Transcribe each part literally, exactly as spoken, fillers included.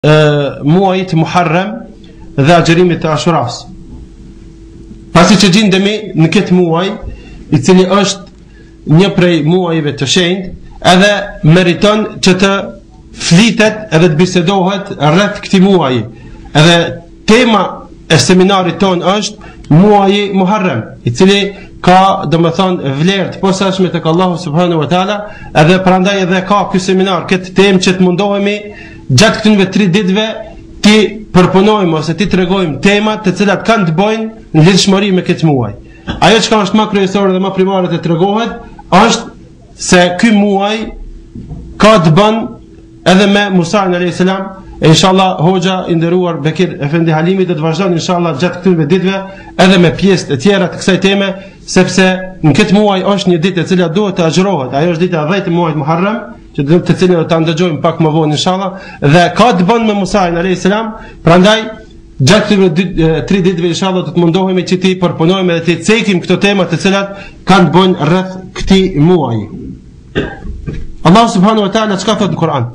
muajit Muharram dhe agjerimit të Ashuras. Pasi që gjendemi në këtë muaj, i cili është një prej muajve të shenjtë, edhe meriton që të flitet edhe të bisedohet rreth këtij muaji. Edhe tema e seminarit ton është muaji Muharram, i cili ka domethënë vlerë të posaçme tek Allahu subhanahu wa taala, edhe prandaj edhe ka ky seminar, këtë temë që të mundohemi gjatë këtyre tre ditëve ti përpunojmë ose ti tregojmë temat të cilat kanë të bëjnë në lidhshmëri me këtë muaj. Ajo që është më kryesore dhe më primare të tregohet është se ky muaj ka të bën edhe me Musa alayhis salam. E inshallah hoxha i nderuar Bekir Efendi Halimi do të vazhdon inshallah gjatë këtyre ditëve edhe me pjesë të tjera të kësaj teme, sepse në këtë muaj është një ditë e cila duhet të agjërohet. Ajo është dita e dhjetë e muajit Muharram, që do të cilën do ta ndëgjojmë pak më vonë inshallah, dhe ka të bën me Musa alayhis salam. Prandaj gjatë këtyre tre ditëve inshallah do të mundohemi që ti përpunojmë edhe të cekim këto tema të cilat kanë të bëjnë rreth këtij muaji. Allah subhanahu wa taala çka thot në Kur'an?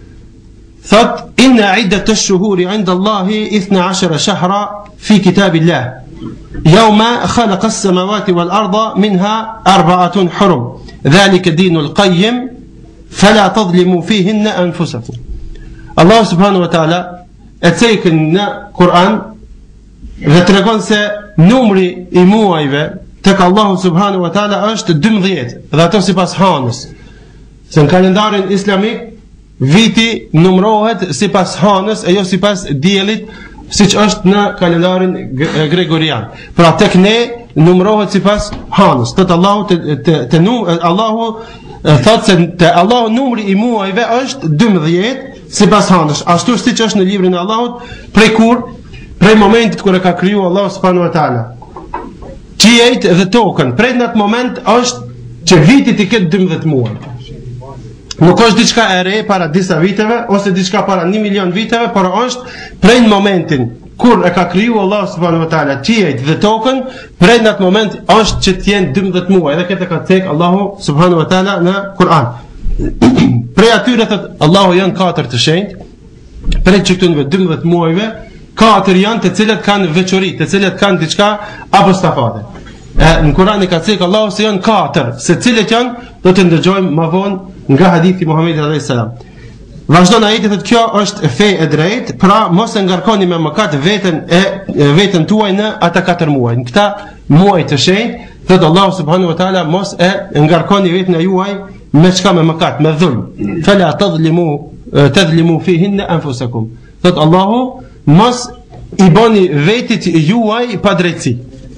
Thot inna iddat ash-shuhuri 'inda Allahi اثنا عشر shahra fi kitabillah yawma khalaqa as-samawati wal arda minha arba'atun hurum dhalika dinul qayyim fala tadhlimu fihinna anfusakum. Allah subhanahu wa taala e cekën në Kur'an dhe tregon se numri i muajve tek Allahu subhanahu wa taala është dymbëdhjetë, dhe ato sipas hanës. Se në kalendarin islamik viti numërohet sipas hanës e jo sipas diellit, siç është në kalendarin gregorian. Pra tek ne numërohet sipas hanës. Tot Allahu te, te, te num, Allahu thot se te Allahu numri i muajve është dymbëdhjetë sipas hanës. Ashtu siç është në librin e Allahut, prej kur? Prej momentit kur e ka kriju Allahu subhanahu wa taala qiejt dhe tokën. Prej në atë moment është që viti të ketë dymbëdhjetë muaj. Nuk është diçka e re para disa viteve ose diçka para një milion viteve, por është prej në momentin kur e ka kriju Allah subhanahu wa taala qiejt dhe tokën, prej në atë moment është që të jenë dymbëdhjetë muaj. Dhe këtë ka thënë Allahu subhanahu wa taala në Kur'an. Prej atyre thot Allahu janë katër të shenjtë, prej këtyre dymbëdhjetë muajve, katër janë të cilët kanë veçori, të cilët kanë diçka apostafate. Në Kur'an e ka thënë Allahu se janë katër, se cilët janë do të ndëgjojmë më vonë nga hadithi Muhamedit alayhis salam. Vazhdon ajeti thotë kjo është fe e drejtë, pra mos e ngarkoni me mëkat veten e veten tuaj në ata katër muaj. Në këta muaj të shenjtë, thotë Allahu subhanahu wa taala mos e ngarkoni veten e juaj me çka me mëkat, me dhulm. Fala tadhlimu tadhlimu fihinna anfusakum. Thotë Allahu mos i bani vetit juaj pa drejtësi.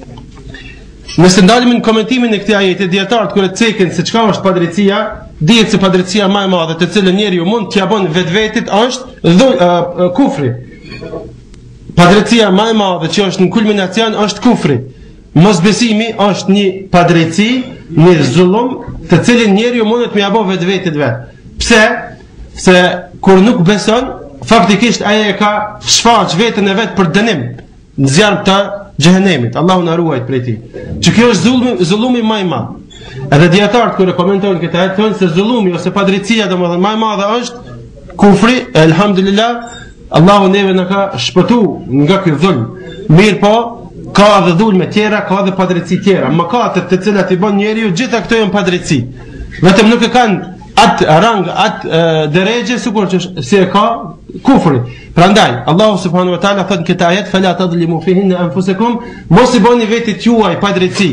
Nëse ndalim në komentimin e këtij ajeti, dietarët kur e cekën se çka është padrejtia, dihet se padrejtia më e madhe të cilën njeriu mund t'ia bën vetvetit është dhul, uh, kufri. Padrejtia më e madhe që është në kulminacion është kufri. Mosbesimi është një padrejti, një zullum, të cilin njeriu mund t'ia bën vetvetit vet. Pse? Se kur nuk beson, faktikisht ai e ka shfaq veten e vet për dënim, në zjarr të xhehenemit. Allahu na ruaj prej tij. Që kjo është zullumi, zullumi më i madh. Edhe dietarët kur e komentojnë këtë ajet thonë se zullumi ose padrejtia domethënë më e madhe është kufri. Elhamdulillah, Allahu neve na ka shpëtuar nga ky dhulm. Mirë po, ka edhe dhulme tjera, ka edhe padrejti tjera. Mëkatet të cilat i bën njeriu, gjitha këto janë padrejti. Vetëm nuk e kanë atë rang, atë drejtë sikur që si e ka kufri. Prandaj Allahu subhanahu wa taala thot në këtë ajet fala tadhlimu fihinna anfusakum, mos i bëni vetit juaj padrejti.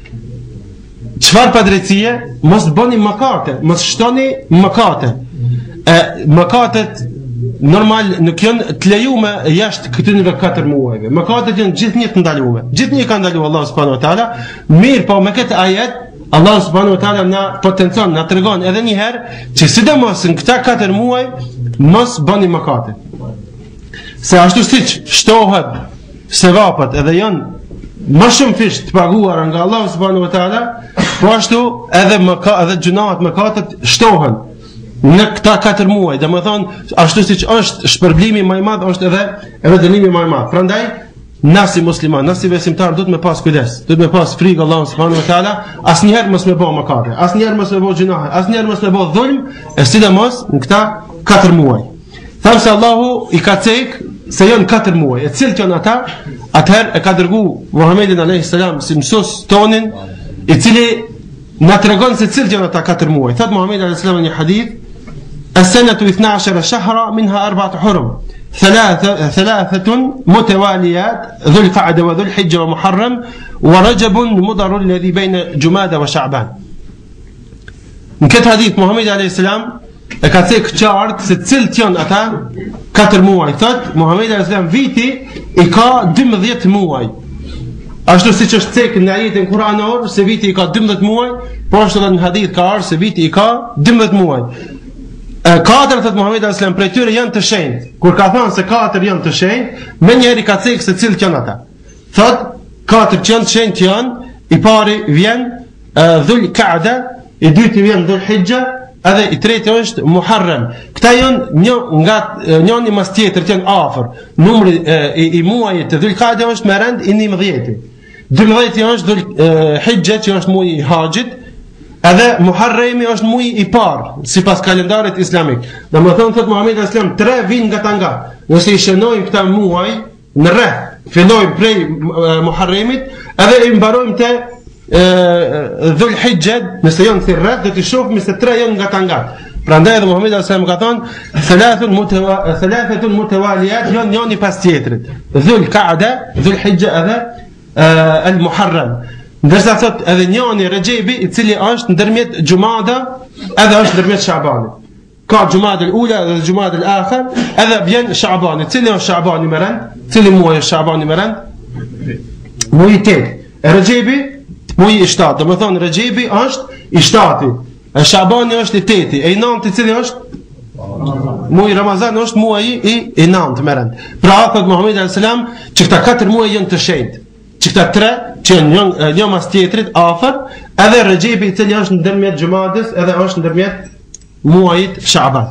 Çfarë padrejtie? Mos bëni mëkate, mos shtoni mëkate. E mëkatet normal nuk janë të lejuara jashtë këtyre katër muajve. Mëkatet janë gjithnjë të ndaluara. Gjithnjë ka ndaluar Allahu subhanahu wa taala. Mirë, po me këtë ajet Allah subhanahu wa taala na potencon, na tregon edhe një herë që sidomos në këta katër muaj mos bëni mëkate. Se ashtu siç shtohet sevapat edhe janë më shumë fish të paguara nga Allah subhanahu wa taala, po ashtu edhe mëka, edhe gjunahet mëkatet shtohen në këta katër muaj. Domethënë ashtu siç është shpërblimi më i madh, është edhe edhe dënimi më i madh. Prandaj na si musliman, na si besimtar duhet me pas kujdes, duhet me pas frikë Allahut subhanahu wa taala, asnjëherë mos me bë mëkate, asnjëherë mos me bë gjunahe, asnjëherë mos me bë dhulm, e sidomos në këta katër muaj. Thamë se Allahu i ka cek se janë katër muaj. E cilët janë ata? Atëherë e ka dërgu Muhammedin alayhis salam si mësues tonin, i cili na tregon se cilët janë ata katër muaj. Thot Muhammedi alayhis salam në një hadith: "As-sanatu اثنا عشر shahra minha arba'atu hurum. ثلاثة ثلاثة متواليات ذو القعدة وذو الحجة ومحرم ورجب مضر الذي بين جمادى وشعبان." Në këtë hadith Muhammedi alayhis salam e ka thënë qartë se cilët janë ata katër muaj. Thot Muhammedi alayhis salam viti i ka dymbëdhjetë muaj. Ashtu siç është thënë në ajetin kuranor se viti i ka dymbëdhjetë muaj, po ashtu edhe në hadith ka ardhur se viti i ka dymbëdhjetë muaj. Katër, thot Muhammedi alayhis salam, prej tyre janë të shenjtë. Kur ka thënë se katër janë të shenjtë, më njëri ka thënë se cilët janë ata. Thot katër që janë të shenjtë janë: i pari vjen Dhul Qa'da, i dyti vjen Dhul Hijja, edhe i treti është Muharram. Këta janë një nga njëri mas tjetrit janë afër. Numri i, i muajit të Dhul Qa'da është me rend i njëmbëdhjetë. dymbëdhjetë është Dhul Hijja, që është muaji i haxhit. Edhe Muharremi është muaji i parë sipas kalendarit islamik. Domethënë thot Muhamedi alayhis salam tre vijnë nga ta nga. Nëse i shënojmë këta muaj në rreth, fillojmë prej Muharremit edhe i mbarojmë te Dhul Hijja, nëse janë të rreth do të shohim se tre janë nga ta nga. Prandaj edhe Muhamedi alayhis salam ka thonë thalathun thalathatun mutawaliyat, janë njëri pas tjetrit. Dhul Qa'da, Dhul Hijja edhe al-Muharram. Ndërsa thot edhe njëri Rejebi, i cili është ndërmjet Jumada edhe është ndërmjet Sha'banit. Ka Jumada al-ula dhe Jumada al-akhir, edhe vjen Sha'bani. Cili është Sha'bani më rend? Cili muaj është Sha'bani më rend? Muaji i tetë. Rejebi muaji i shtatë. Domethënë Rejebi është i shtati, e Sha'bani është i teti, e i nënti cili është? Muaji Ramazan është muaji i i nëntë më rend. Pra thot Muhamedi alayhis salam që këta katër muaj janë të shenjtë. Që këta tre që janë një mas tjetrit afër, edhe Rejebi i cili është ndërmjet Xumadës edhe është ndërmjet muajit Sha'ban.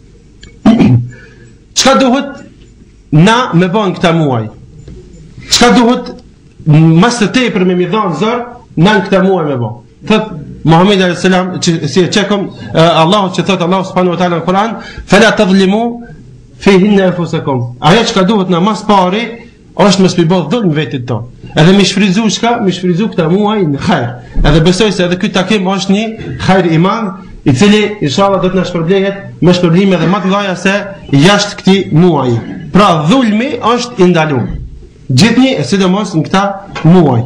Çka duhet na me bën këta muaj? Çka duhet mas të tepër me mi dhënë zor në këta muaj me bën? Thot Muhamedi alayhis salam, si e çekom Allahu që thot Allahu subhanahu wa taala në Kur'an: "Fala tadhlimu fihinna anfusakum." Ajo çka duhet na mas pari është mos bëj dhulm vetit tonë. Edhe më shfryzu çka, më shfryzu këta muaj në hajër. Edhe besoj se edhe ky takim është një hajër i madh, i cili inshallah do të na shpërblehet me shpërblime edhe më të mëdha se jashtë këtij muaji. Pra dhulmi është i ndaluar. Gjithnjë, sidomos në këta muaj.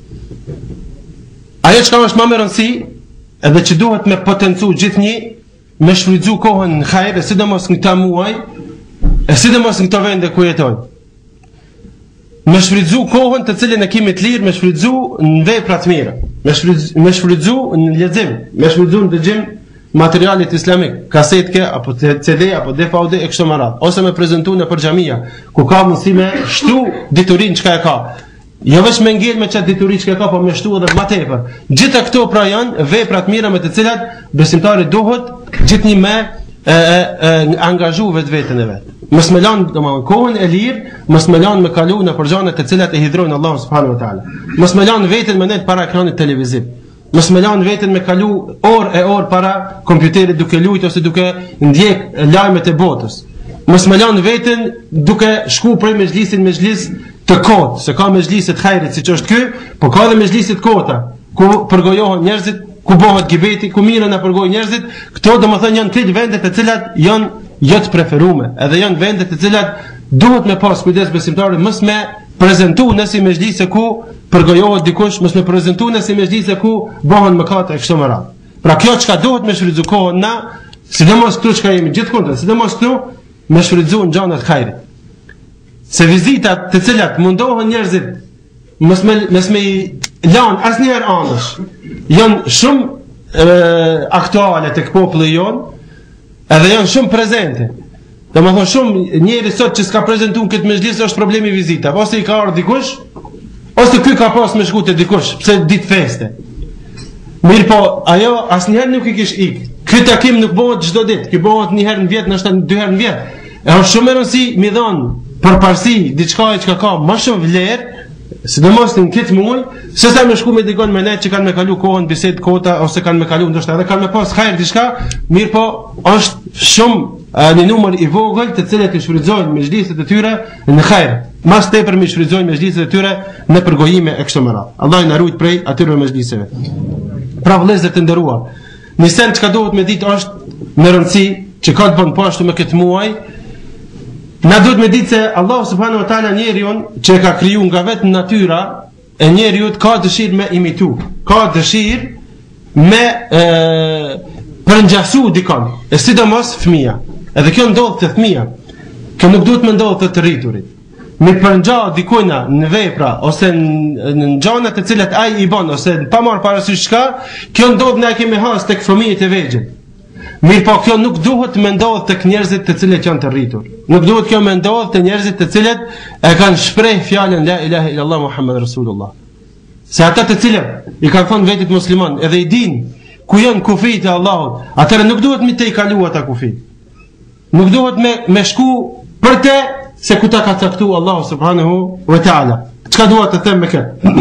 Ajo çka është më e rëndësishme, edhe që duhet me potencu gjithnjë, me shfryzu kohën në hajër, sidomos në këta muaj, e sidomos në këto vende ku jetojmë. Me shfrytzu kohën të cilën e kemi të lirë, me shfrytzu në vepra të mira, me shfrytzu, me shfrytzu në lexim, me shfrytzu në dëgjim materialit islamik, kasetke apo C D apo D V D e kështu me radhë, ose me prezantu në për xhamia, ku ka mundësi me shtu diturinë çka e ka. Jo vetëm me ngel me çat diturinë çka e ka, po me shtu edhe më tepër. Gjitha këto pra janë vepra të mira me të cilat besimtari duhet gjithnjë me e, e, angazhu vetveten e vet. Mos më lan domethënë kohën e lirë, mos më lan me kalu në përgjane të cilat e hidhrojnë Allahu subhanahu wa taala. Mos më lan veten me net para ekranit televiziv. Mos më lan veten me kalu orë e orë para kompjuterit duke luajtur ose duke ndjek lajmet e botës. Mos më lan veten duke shku prej mezhlisit në mezhlis të kot, se ka mezhlise të hajrit siç është ky, po ka edhe mezhlise të kota, ku përgojohen njerëzit, ku bëhet gibeti, ku mirën e përgojnë njerëzit. Këto domethënë janë këto vende të cilat janë jo të preferuar, edhe janë vende të cilat duhet me pas kujdes besimtarët, mos me prezantu në si mezhlise ku përgojohet dikush, mos me prezantu në si mezhlise ku bëhen mëkate kështu me radhë. Pra kjo çka duhet me shfrytzu kohën na, sidomos këtu çka jemi gjithkund, sidomos këtu me shfrytzu në gjëra të hajrit. Se vizitat të cilat mundohen njerëzit mos me mos me lan asnjëherë anësh, janë shumë e, aktuale tek populli jon, edhe janë shumë prezente. Domethënë shumë njerëz sot që s'ka prezantuar këtë mezhlis është problemi i vizitave, ose i ka ardhur dikush, ose ky ka pas me shku te dikush, pse ditë feste. Mirë po, ajo asnjëherë nuk i kish ik. Ky takim nuk bëhet çdo ditë, ky bëhet një herë në vjet, ndoshta dy herë në vjet. Është shumë e rëndësishme mi dhon përparësi diçka që ka më shumë vlerë sidomos në këtë muaj, se sa më shku me dikon me ne që kanë me kalu kohën bisedë kota ose kanë me kalu ndoshta edhe kanë me pas hajër diçka, mirë po është shumë një numër i vogël të cilët i shfrytëzojnë mezhliset e tyre në hajër. Mas tepër mi shfrytëzojnë mezhliset e tyre në përgojime e kështu me radhë. Allah na ruaj prej atyre mezhliseve. Pra vëllezër të nderuar, një send çka duhet me ditë është me rëndësi që ka të bën po ashtu me këtë muaj. Na duhet me ditë se Allah subhanahu wa taala njeriun që ka kriju nga vetë natyra e njeriut ka dëshirë me imitu, ka dëshirë me e, përngjasu dikon, e sidomos fëmia. Edhe kjo ndodh te fëmia. Kjo nuk duhet me ndodh te të rriturit. Me përngja dikujna në vepra ose në, në gjana të cilat ai i bën ose pa marrë parasysh çka, kjo ndodh ne kemi has tek fëmijët e vegjël. Mirë po kjo nuk duhet me ndodh tek njerëzit të cilët janë të rritur. Nuk duhet kjo me ndodh te njerëzit të cilët e kanë shpreh fjalën la ilaha illallah Muhammed Rasulullah. Se ata të cilët i kanë thonë vetit musliman edhe i dinë ku janë kufijt e Allahut, atëherë nuk duhet me të i kalu ata kufijt. Nuk duhet me, me shku për te se ku ta ka caktu Allahu subhanahu wa ta'ala. Çka duhet të them me këtë?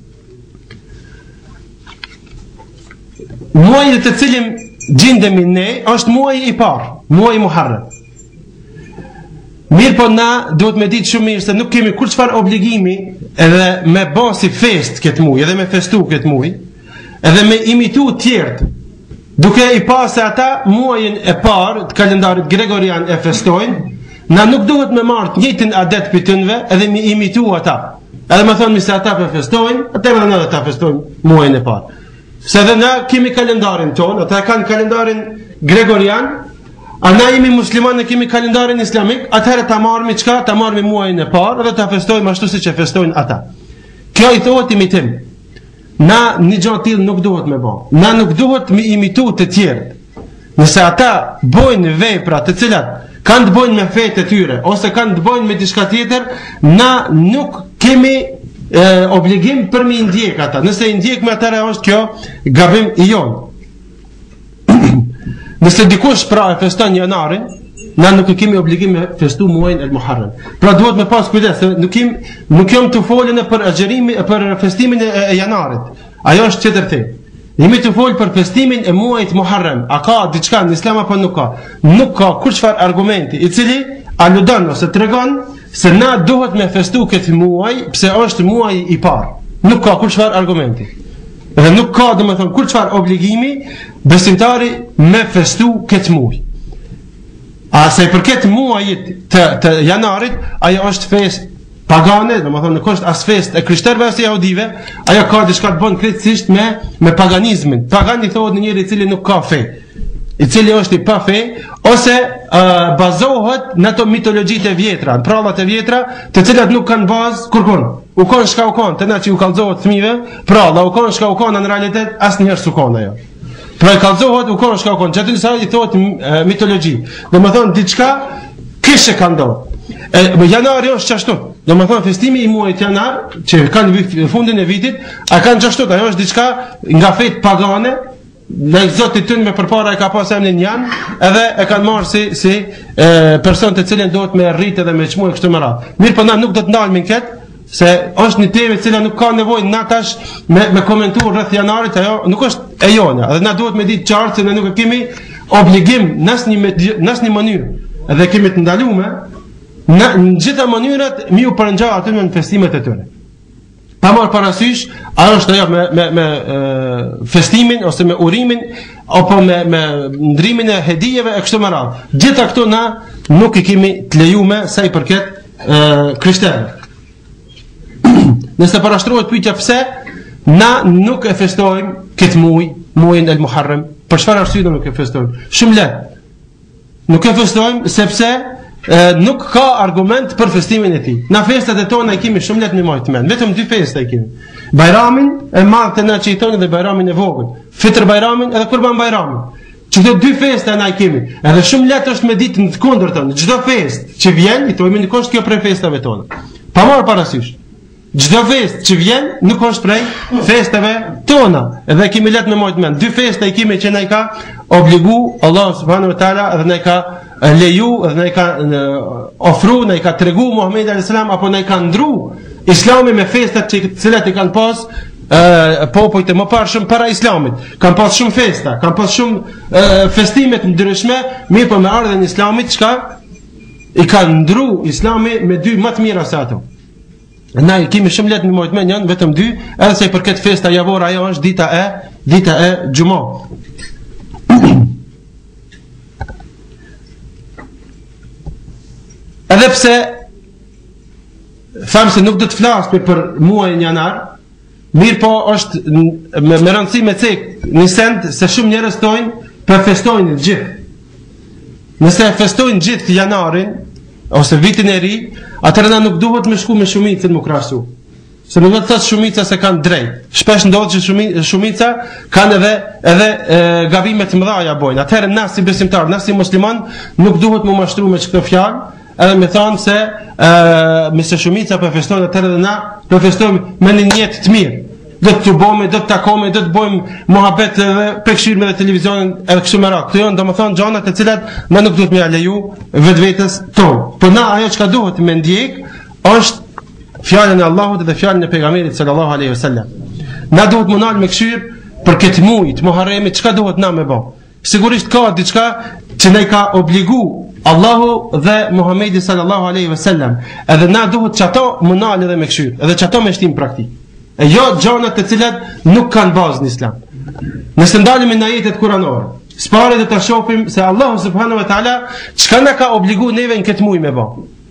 Muaji të cilin gjendemi ne është muaji i parë, muaji Muharram. Mirë po na duhet me ditë shumë mirë se nuk kemi kur çfarë obligimi edhe me bë si fest këtë muaj, edhe me festu këtë muaj, edhe me imitu të tjerët. Duke i pasë se ata muajin e parë të kalendarit gregorian e festojnë, na nuk duhet me marrë të njëjtin adet për tënve edhe me imitu ata. Edhe me thonë mi se ata për festojnë, atëherë edhe na ata festojnë muajin e parë. Se edhe na kemi kalendarin tonë, ata kanë kalendarin gregorian, a na jemi muslimanë e kemi kalendarin islamik, atëherë ta marrëmi çka, ta marrëmi muajin e parë dhe ta festojmë ashtu siç e festojnë ata. Kjo i thotë imitim. Na një gjë tillë nuk duhet me bë. Na nuk duhet me imitu të tjerët. Nëse ata bojnë vepra të cilat kanë të bojnë me fetë e tyre ose kanë të bojnë me diçka tjetër, na nuk kemi e, obligim për mi ndjek ata. Nëse i ndjek me atëra është kjo gabim i jonë. Nëse dikush pra e feston janarin, na nuk kemi obligim me festu muajin e Muharram. Pra duhet me pas kujdes, nuk kem nuk jam të folën për agjerimin për festimin e, e janarit. Ajo është çetër the. Jemi të folë për festimin e muajit Muharram. A ka diçka në Islam apo nuk ka? Nuk ka kur çfarë argumenti i cili aludon ose tregon se na duhet me festu këtë muaj pse është muaji i parë. Nuk ka kur çfarë argumenti. Dhe nuk ka domethënë kur çfarë obligimi besimtari me festu këtë muaj. A se përket muajit të, të janarit, ajo është fest pagane, domethënë nuk është as fest e krishterëve as jahudive, ajo ka diçka të bën krejtësisht me me paganizmin. Pagani thotë në njëri i cili nuk ka fe, i cili është i pa fe, ose uh, bazohet në ato mitologjitë e vjetra, në prallat e vjetra, të cilat nuk kanë bazë kurkun. U kanë shka u kanë, të na që u kallëzohet fëmijëve, pralla u kanë shka u kanë në realitet asnjëherë s'u ajo. Pra i kallëzohet u kanë shka u kanë, që aty në sa i thotë mitologji. Dhe më thonë, diçka kishë ka ndodhë. E janari është qashtu. Dhe më thonë, festimi i muajit janar, që kanë fundin e vitit, a kanë qashtu, ajo është diçka nga fejt pagane, në zotit tënë me përpara e ka pas emnin janë, edhe e kanë marë si, si e, person të cilin dohet me rritë edhe me qmu e kështu më radhë. Mirë për na nuk do të ndalë min këtë, se është një temë e cila nuk ka nevojë na tash me, me komentuar rreth janarit, ajo nuk është e jona. Edhe na duhet me ditë qartë se ne nuk kemi obligim në asnjë në asnjë mënyrë. Edhe kemi të ndaluar në gjitha mënyrat mi u përngja aty në festimet e tyre. Pa marrë parasysh, ajo është ajo me, me, me e, festimin ose me urimin apo me, me ndrimin e hedijeve e kështu me radhë. Gjitha këto na nuk i kemi të lejuar sa i përket krishterëve. Nëse parashtrohet pyetja pse na nuk e festojmë këtë muaj, muajin e Muharram, për çfarë arsye nuk e festojmë? Shumë lehtë. Nuk e festojmë sepse e, nuk ka argument për festimin e tij. Na festat e tona i kemi shumë lehtë me majtë mend. Vetëm dy festa i kemi. Bajramin e madh të na që i thonë dhe Bajramin e vogël. Fitr Bajramin edhe Kurban Bajramin. Që këto dy festa na i kemi. Edhe shumë lehtë është me ditë në të kundërtën. Çdo festë që vjen, i thojmë ndikosh kjo prej festave tona. Pa marrë parasysh. Çdo festë që vjen nuk është prej festave tona. Edhe kemi lehtë me majtë mend. Dy festa i kemi që na i ka obligu Allah subhanahu wa taala dhe na i ka leju dhe na i ka ofru, na i ka tregu Muhamedi alayhis salam apo na i ka ndru Islami me festat që të cilat i kanë pas uh, popujt e mëparshëm para Islamit. Kanë pas shumë festa, kanë pas shumë uh, festime të ndryshme, mirë po me ardhen e Islamit çka i kanë ndru Islami me dy më të mira se ato. Na i kemi shumë letë në mojtë me njën, vetëm dy, edhe se për këtë festa javor ajo është dita e, dita e gjuma. Edhe pse, thamë se nuk do të flasë për, për muaj janar, mirë po është me, me rëndësi me cek një send se shumë njerëz tojnë për festojnë gjithë. Nëse festojnë gjithë janarin, ose vitin e ri, atëherë na nuk duhet me shku me shumicën më krahasu. Se nuk do të thotë shumica se kanë drejt. Shpesh ndodh që shumica kanë edhe edhe e, gabime të mëdha bojnë. Atëherë na si besimtar, na si musliman, nuk duhet më mashtru me këtë fjalë, edhe me thonë se e, me se shumica po festojnë, atëherë edhe na do festojmë me një jetë të mirë. Do të bëjmë, do të takojmë, do të bëjmë muhabet edhe prekshirme dhe televizionin edhe kështu me radhë. Këto janë domethënë gjëra të cilat na nuk duhet më ia leju vetvetes tonë. Po na ajo çka duhet me ndjek është fjalën e Allahut dhe fjalën e pejgamberit sallallahu alaihi wasallam. Na duhet më nal me këshir për këtë muaj të Muharremit, çka duhet na me bë. Sigurisht ka diçka që ne ka obligu Allahu dhe Muhamedi sallallahu alaihi wasallam. Edhe na duhet çato më nal edhe me këshir, edhe çato me shtim praktik. E jo gjona të cilat nuk kanë bazë në Islam. Nëse ndalemi në ajetet kuranore, s'pare dhe të shohim se Allahu subhanahu wa taala çka na ka obligu neve në këtë muaj me bë.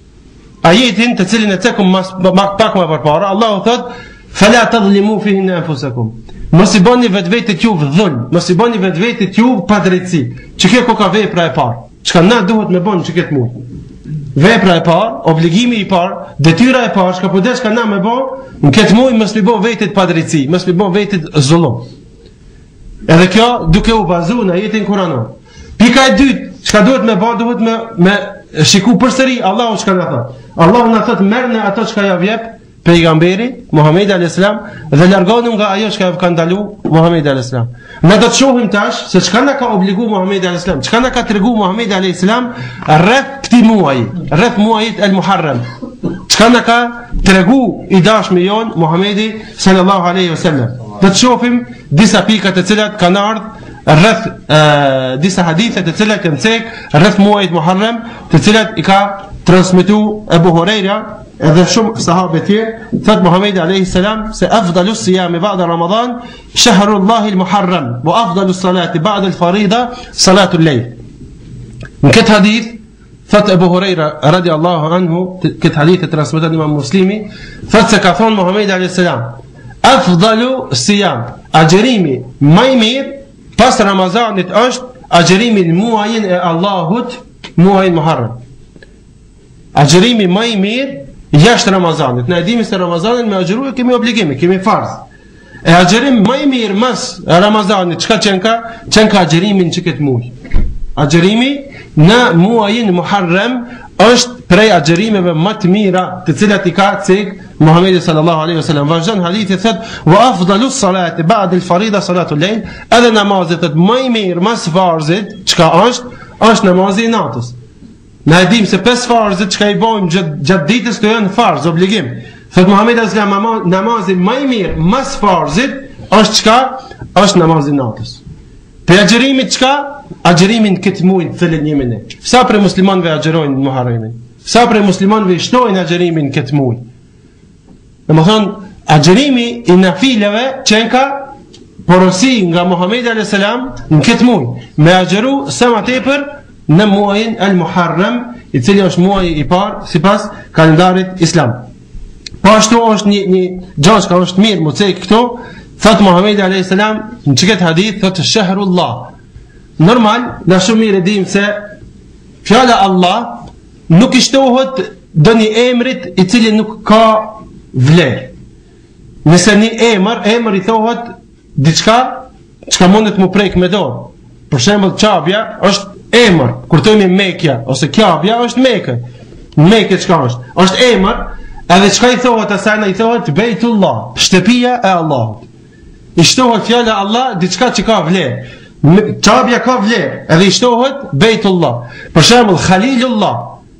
Ajetin të cilin e cekum mas pak më përpara, Allahu thot: "Fala tadhlimu fihi anfusakum." Mos i bëni vetvetit juve dhulm, mos i bëni vetvetit juve padrejtësi. Që kjo ko ka vepra e parë. Çka na duhet me bën që këtë muaj. Vepra e parë, obligimi i parë, detyra e parë, çka po desh ka na me bë, në këtë muaj mos i bë vetit padrejtësi, mos i bë vetit zullum. Edhe kjo duke u bazuar në ajetin kuranor. Pika e dytë, çka duhet me bë, duhet me me shiku përsëri Allahu çka na thot. Allahu na thot merrni ato çka ja vjep pejgamberi Muhamedi alayhis salam dhe largoni nga ajo çka ka ndalu Muhamedi alayhis salam. Ne do të shohim tash se çka na ka obligu Muhamedi alayhis salam, çka na ka tregu Muhamedi alayhis salam rreth këtij muaji, rreth muajit el Muharram. Çka na ka tregu i dashmi jon Muhamedi sallallahu alaihi wasallam. Do të shohim disa pika të cilat kanë ardhur rreth uh, disa hadithe të cilat kanë cek rreth muajit Muharram, të cilat i ka transmetuar Abu Huraira edhe shumë sahabe tjerë. Thot Muhamedi alayhi salam se afdalu siyami ba'da Ramadan shahrullahi al-Muharram wa afdalu salati ba'da al-farida salatu al-layl. Në këtë hadith thot Abu Huraira radiallahu anhu, këtë hadith e transmeton Imam Muslimi, thot se ka thonë Muhamedi alayhi salam afdalu siyam, agjerimi më i mirë pas Ramazanit është agjerimi në muajin e Allahut, muajin Muharram. Agjerimi më i mirë jashtë Ramazanit. Ne e dimi se Ramazanin me agjeru e kemi obligimi, kemi farz. E agjerim më i mirë mas Ramazanit, çka qenka? Qenka agjerimin që këtë muaj. Agjerimi në muajin Muharram është prej agjerimeve më të mira të cilat i ka cek Muhamedi sallallahu alaihi wasallam. Vazhdon hadithi thot: "Wa afdalu salati ba'da al-farida salatu al-layl." Edhe namazet më i mirë mas farzit, çka është? Është namazi i natës. Na e dim se pesë farzet çka i bëjmë gjatë gjat ditës të janë farz, obligim. Thot Muhamedi sallallahu alaihi wasallam namazi më i mirë mas farzit është çka? Është namazi i natës. Për agjerimit çka? Agjerimin këtë muaj të thëllën jemi ne. Sa për muslimanëve agjerojnë në Muharremin? Sa për muslimanëve shtojnë agjerimin këtë muaj? Dhe më thonë, agjerimi i nafileve qenka porosi nga Muhamedi alayhis salam në këtë muaj. Me agjeru sa më tepër në muajin el Muharram, i cili është muaji i parë sipas kalendarit islam. Po ashtu është një një gjë që është mirë më cek këto, thot Muhamedi alayhis salam në çket hadith thot shahrullah. Normal, na shumë mirë dim se fjala Allah nuk i shtohet doni emrit i cili nuk ka vlerë. Nëse një emër, emër i thohet diçka çka mundet mu prek me dorë. Për shembull Çabja është emër, kur themi Mekja ose Kjabja është Mekë. Mekë çka është? Është emër, edhe çka i thohet asaj i thohet Bejtullah, shtëpia e Allahut. I shtohet fjala Allah diçka që ka vlerë. Çabja ka vlerë, edhe i shtohet Bejtullah. Për shembull Khalilullah.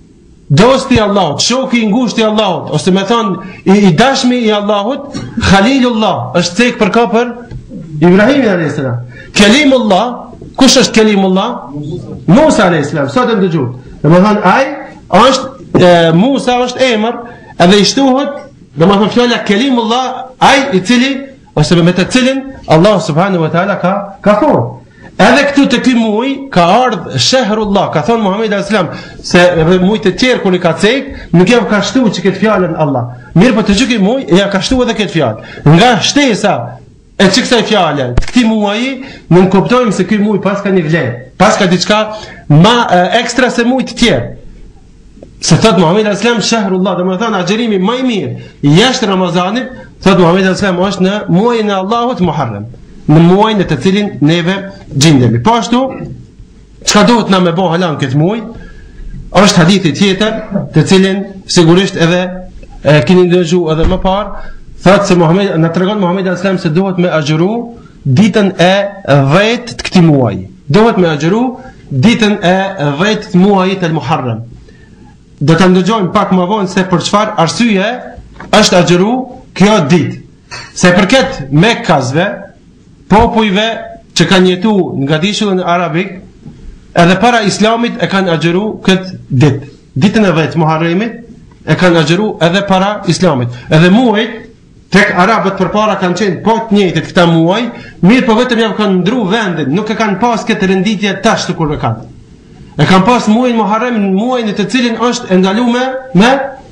dosti i Allahut, shoku i ngushtë i Allahut, ose me thon i, i dashmi i Allahut, Khalilullah, është cek për ka për Ibrahimin alayhis salam. Kalimullah, kush është Kalimullah? Musa alayhis salam. Sa të dëgjoj. Domethën ai është e, Musa është emër, edhe i shtohet, domethën fjala Kalimullah, ai i cili ose me të cilin Allah subhanahu wa taala ka ka thonë. Edhe këtu të ky muj ka ardhë Shahrullah, ka thonë Muhamedi alayhis salam, se muj të tjerë kur i ka cek, nuk ja ka shtuar që këtë fjalën Allah. Mirë, po të ky muj ja ka shtuar edhe këtë fjalë. Nga shtesa e që kësaj fjale, të këti muaji, në nënkuptojmë se këj muaj pas ka një vlerë, pas ka diçka ma e, ekstra se muaj të tjerë. Se thëtë Muhamedi alayhis salam, Shahrullah, dhe më thënë, agjerimi ma i mirë, jashtë Ramazanit, thëtë Muhamedi alayhis salam, është në muajin e Allahut Muharram, në muajin e të cilin neve gjindemi. Pashtu, çka duhet na me bo halan këtë muaj, është hadithi tjetër, të cilin sigurisht edhe e, keni ndëgju edhe më parë, thëtë se Muhammed, në të regon Muhamedi alayhis salam se duhet me agjëru ditën e dhjetë të këtij muaji. Duhet me agjëru ditën e dhjetë të muajit e Muharram. Do të ndëgjojmë pak më vonë se për çfarë arsye është agjëru kjo ditë. Se përket Mekkasve, popujve që kanë jetu nga dishullin arabik, edhe para Islamit e kanë agjëru këtë ditë. Ditën e dhjetë Muharramit e kanë agjëru edhe para Islamit. Edhe muajt tek arabët përpara kanë qenë po të njëjtit këta muaj, mirë po vetëm ja kanë ndru vendin, nuk e kanë pas këtë renditje tash të kur e kanë. E kanë pas muajin Muharram, muajin të cilin është e ndaluar me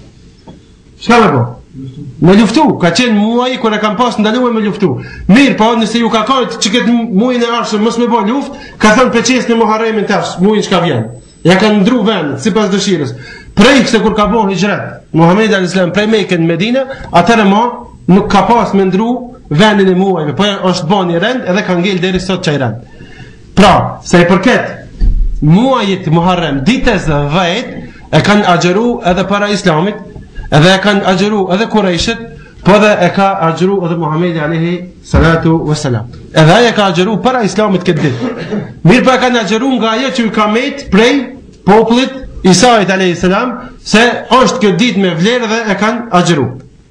çka më bë? Me luftu, ka qenë muaji kur e kanë pas ndaluar me luftu. Mirë, po nëse ju ka kajt që këtë muajin e arshëm mos me bë luftë, ka thënë peçes në Muharramin tash, muajin çka vjen. Ja kanë ndru vendin sipas dëshirës. Prej se kur ka bën hijret, Muhamedi alayhis salam prej Mekës në Medinë, atëherë më nuk ka pas me ndru vendin e muajve, po është bën i rend edhe ka ngel deri sot çaj rend. Pra, sa i përket muajit Muharram, ditës së dhjetë e kanë agjëru edhe para Islamit, edhe e kanë agjëru edhe Kurajshit, po edhe e ka agjëru edhe Muhamedi alayhi salatu wassalam. Edhe ai e ka agjëru para Islamit këtë ditë. Mirë, po e kanë agjëru nga ajo që i ka met prej popullit Isait alayhi salam, se është kjo ditë me vlerë dhe e kanë agjëru.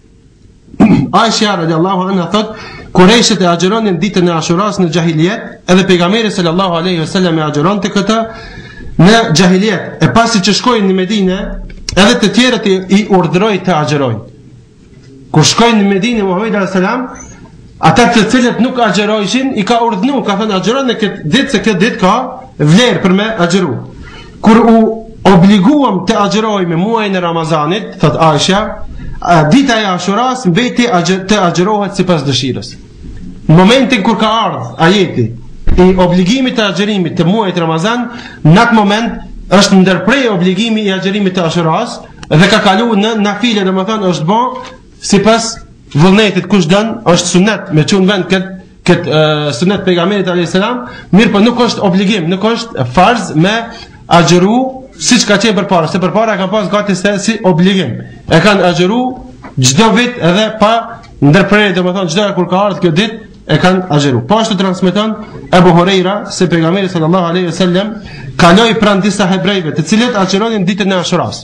Aisha radiallahu anha thot, Kurajshit e agjëronin ditën e Ashuras në xahiliet, edhe pejgamberi sallallahu alaihi wasallam e agjeronte këtë në xahiliet. E pasi që shkojnë në Medinë, edhe të tjerët i urdhëroi të agjërojnë. Kur shkojnë në Medinë Muhamedi alayhis salam, ata të cilët nuk agjërojshin, i ka urdhënuar, ka thënë agjëroni këtë ditë se këtë ditë ka vlerë për me agjëru. Kur u obliguam të agjëroj me muajin e Ramazanit, thot Aisha, dita e Ashuras mbeti të agjërohet sipas dëshirës. Në momentin kur ka ardhur ajeti i obligimit të agjërimit të muajit Ramazan, në atë moment është ndërprej obligimi i agjërimit të Ashuras dhe ka kaluar në nafile, domethënë është bën sipas vullnetit, kush don, është sunet me çun vend kët kët uh, sunet pejgamberit alayhis salam, mirë po nuk është obligim, nuk është farz me agjëru siç ka qenë përpara, se përpara kanë pas gati se si obligim. E kanë agjëru çdo vit edhe pa ndërprerje, domethënë çdo kur ka ardhur kjo ditë e kanë agjëru. Po ashtu transmeton Abu Huraira se pejgamberi sallallahu alaihi wasallam kaloi pranë disa hebrejve, të cilët agjëronin ditën e Ashuras.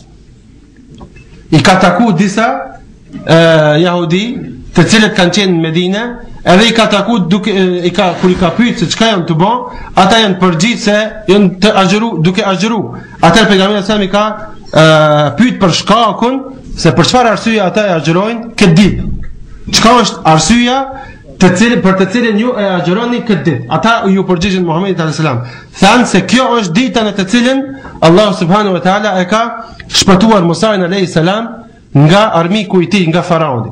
I ka taku disa e, jahudi, të cilët kanë qenë në Medinë, edhe i ka taku duke i ka kur i ka pyetur se çka janë të bën, ata janë përgjithë se janë të agjëru, duke agjëru. Atë pejgamberi sa mi ka pyet për shkakun se për çfarë arsye ata e agjërojnë këtë ditë. Çka është arsyeja të cilën për të cilën ju e agjëroni këtë ditë? Ata ju përgjigjen Muhamedit alayhis salam. Thanë se kjo është dita në të cilën Allah subhanahu wa taala e ka shpëtuar Musa alayhis salam nga armiku i tij, nga faraoni.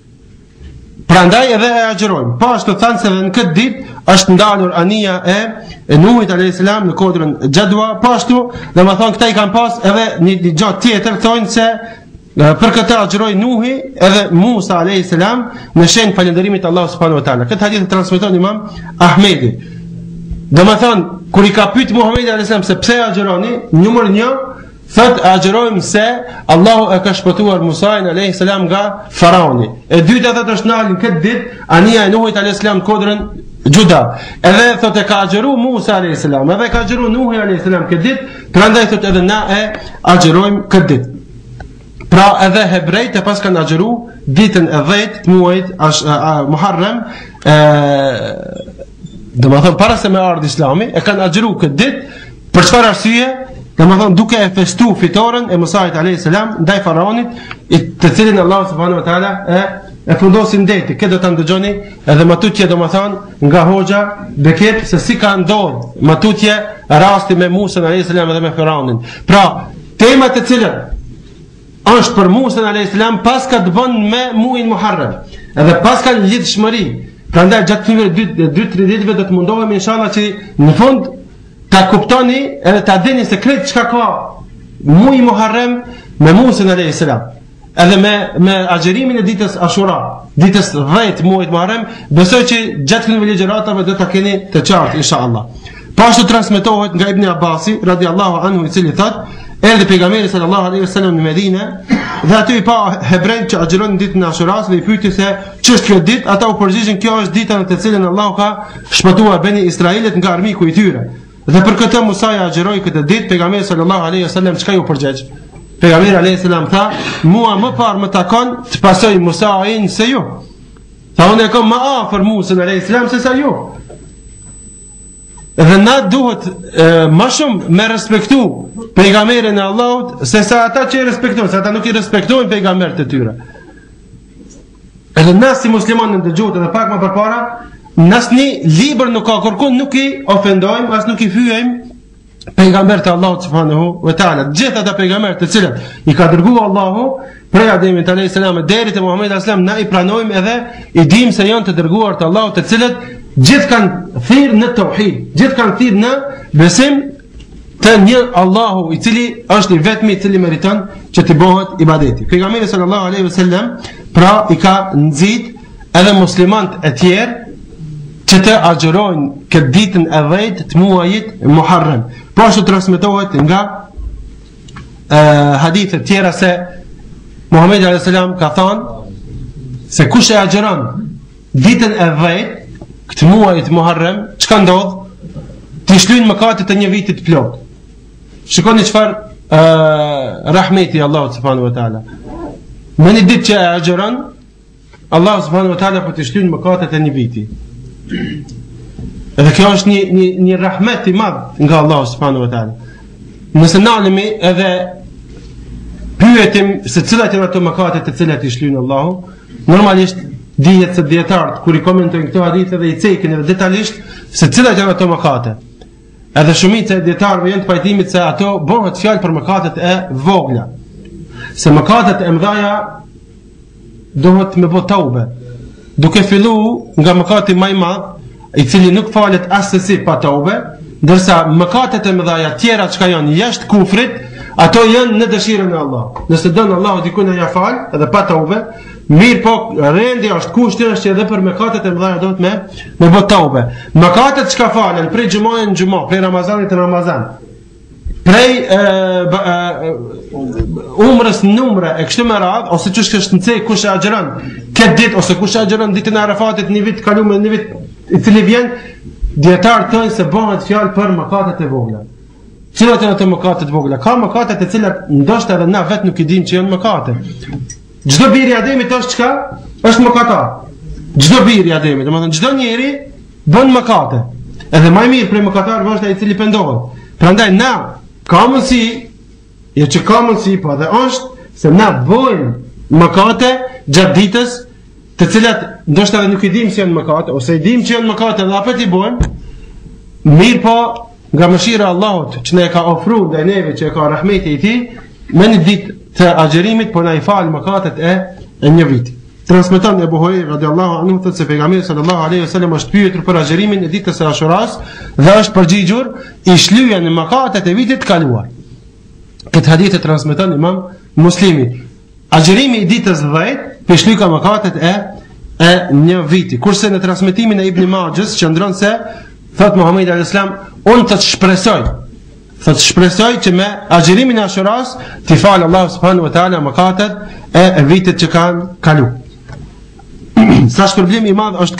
Prandaj edhe e agjërojmë. Po ashtu thanë se në këtë ditë është ndalur anija e, e Nuhit alayhis salam në kodrën Jadwa. Po ashtu, domethënë këta i kanë pas edhe një gjatë tjetër, thonë se për këtë agjëroi Nuhi edhe Musa alayhis salam në shenjë falënderimit të Allahut subhanahu wa taala. Këtë hadith e transmeton Imam Ahmedi. Domethënë kur i ka pyet Muhamedi alayhis salam se pse agjëroni, numër një thot agjërojmë se Allahu e ka shpëtuar Musa alayhis salam nga faraoni. E dyta thot është nalën këtë ditë anija e Nuhit alayhis salam kodrën Gjuda. Edhe thot e ka agjeru Musa alayhis salam, edhe ka agjeru Nuhi alayhis salam këtë ditë, prandaj thot edhe na e agjerojmë këtë ditë. Pra edhe hebrejt e pas kanë agjeru ditën e dhjetë të muajit Muharram, do të thonë para se me ardhë Islami, e kanë agjeru këtë ditë për çfarë arsye? Do të thonë duke e festu fitoren e Musait alayhis salam ndaj faraonit, të cilin Allah subhanahu wa taala e e fundosin deti. Këtë do ta ndëgjoni edhe matutje, do të thonë nga hoxha Bekir, se si ka ndodhur matutje rasti me Musa alayhis salam dhe me faraonin. Pra, temat e cilat është për Musa alayhis salam pas ka të bën me muajin Muharram, edhe pas ka lidhshmëri. Prandaj gjatë këtyre dy tre ditëve do të mundohemi inshallah që në fund ta kuptoni edhe ta dini se krejt çka ka muaji Muharram me Musa alayhis salam. Edhe me me agjerimin e ditës Ashura, ditës dhjetë muajit Muharram, besoj që gjatë këtyre ligjëratave do ta keni të qartë inshallah. Pashtu transmetohet nga Ibn Abbasi radiallahu anhu, i cili thot, erdhi pejgamberi sallallahu alaihi wasallam në Medinë dhe aty i pa hebrejt që agjeronin ditën e Ashuras dhe i pyeti se ç'është kjo ditë. Ata u përgjigjen kjo është dita në të cilën Allahu ka shpëtuar Beni Israilit nga armiku i tyre. Dhe për këtë Musa ja agjeroi këtë ditë. Pejgamberi sallallahu alaihi wasallam çka ju përgjigj? Pejgamberi alayhis salam tha, mua më parë më takon të pasoj Musa'in se ju. Tha, unë e kam më afër Musa alayhis salam se sa ju. Dhe na duhet më shumë me respektu pejgamberin e Allahut se sa ata që i respektojnë, se ata nuk i respektojnë pejgamberët e tyre. Edhe na si muslimanë ndëgjohet edhe pak më përpara, nasni libër nuk ka kërkun, nuk i ofendojmë, as nuk i fyejmë pejgamberët e Allahut subhanahu wa taala. Gjithë ata pejgamberët të cilët i ka dërguar Allahu prej Ademit alayhis salam deri te Muhamedi alayhis salam, na i pranojmë edhe i dimë se janë të dërguar të Allahut, të cilët gjithë kanë thirrë në tauhid, gjithë kanë thirrë në besim të një Allahu i cili është i vetmi i cili meriton që të bëhet ibadeti. Pejgamberi sallallahu alaihi wasallam pra i ka nxit edhe muslimanët e tjerë që të agjerojnë këtë ditën e dhjetë të muajit Muharram. Po ashtu transmetohet nga uh, hadithe tjera se Muhamedi alayhis salam ka thënë se kush e agjeron ditën e dhjetë këtë muajit Muharram, çka ndodh? Ti shlyn mëkatet e një viti të plot. Shikoni çfarë uh, rahmeti Allahu subhanahu wa taala. Në një ditë që e agjeron, Allahu subhanahu wa taala po të shlyn mëkatet e një viti. Edhe kjo është një një një rahmet i madh nga Allahu subhanahu wa taala. Nëse nalemi edhe pyetim se cilat janë ato mëkate të cilat i shlyn Allahu, normalisht dihet se dietarët kur i komentojnë këto hadithe dhe i cekin edhe detajisht se cilat janë ato mëkate. Edhe shumica e dietarëve janë të pajtimit se ato bëhet fjalë për mëkatet e vogla. Se mëkatet e mëdha duhet me bë taube. Duke fillu nga mëkati më i madh, i cili nuk falet asesi pa taube, ndërsa mëkatet e mëdha tjera që janë jashtë kufrit, ato janë në dëshirën e Allahut. Nëse don Allahu dikun ja fal edhe pa taube, mirë po rendi është kushti është që edhe për mëkatet e mëdha duhet me me bë taube. Mëkatet që falen prej xhumaje në xhumë, prej Ramazanit në Ramazan, prej umrës në umre e kështu me radhë, ose çush është nëse kush e agjeron këtë ditë ose kush e agjeron ditën e Arafatit një vit kaluar me një vit i cili vjen, dietar thonë se bëhet fjalë për mëkatet e vogla. Cilat janë ato mëkate të vogla? Ka mëkate të cilat ndoshta edhe na vetë nuk i dimë që janë mëkate. Çdo biri i Ademit është çka? Është mëkatar. Çdo biri i Ademit, domethënë çdo njeri bën mëkate. Edhe më i mirë për mëkatar është ai i cili pendohet. Prandaj na ka mundsi, jo që ka mundsi, po edhe është se na bëjmë mëkate gjatë ditës, të cilat ndoshta edhe nuk i dimë se janë mëkate, ose i dimë që janë mëkate dhe apet i bëjmë. Mirë po, nga mëshira e Allahut që na e ka ofruar ndaj neve, që e ka rahmeti i tij, në një ditë të agjerimit po na i fal mëkatet e, e një viti. Transmeton Ebu Hurajra radiallahu anhu thotë se pejgamberi sallallahu alaihi wasallam është pyetur për agjerimin e ditës së Ashuras dhe është përgjigjur i shlyhen në mëkatet e vitit të kaluar. Këtë hadith e transmeton Imam Muslimi. Agjerimi i ditës dhjetë peshlyka mëkatet e e një viti. Kurse në transmetimin e Ibn Majahs qëndron se thot Muhamedi alayhis salam, unë të të shpresoj, të të shpresoj që me agjerimin e Ashuras t'i falë Allah subhanahu wa taala mëkatet e vitit që kanë kaluar. Sa shpërblim i madh është ky